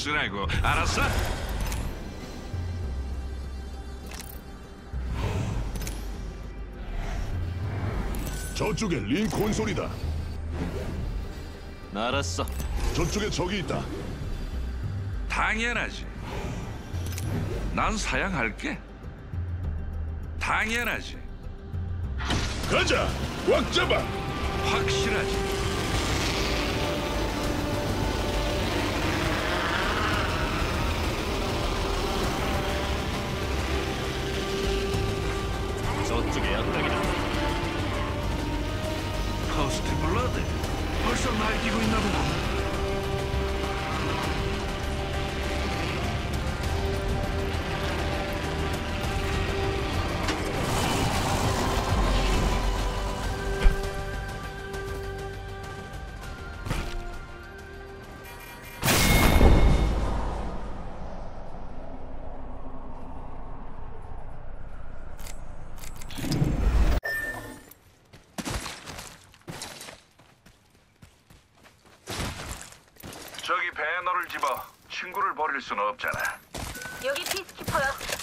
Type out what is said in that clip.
쓰라고. 알았어? 저쪽에 링콘 소리다. 알았어. 저쪽에 적이 있다. 당연하지. 난 사양할게. 당연하지. 가자. 꽉 잡아. 확실하지. 저쪽에 약당이다. 퍼스트 블러드. 벌써 날뛰고 있나 보다. 저기 배너를 집어 친구를 버릴 수는 없잖아. 여기 피스키퍼야.